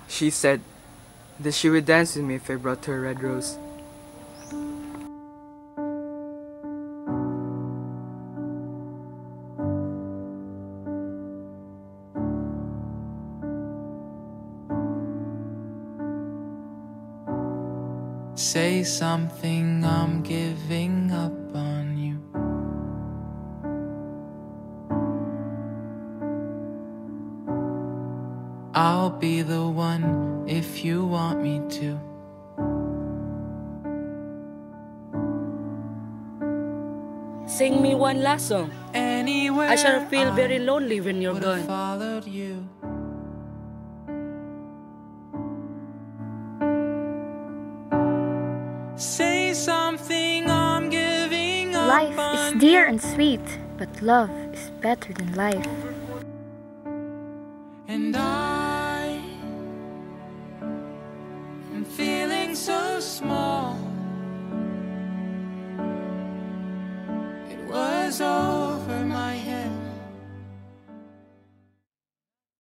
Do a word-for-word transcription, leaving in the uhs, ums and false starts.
She said that she would dance with me if I brought her a red rose. Say something, I'm giving up on you. I'll be the one if you want me to. Sing me one last song. Anywhere I shall feel very lonely when you're would've gone. followed you. Say something, I'm giving up Life on is dear you. and sweet, but love is better than life. And I am feeling so small. It was all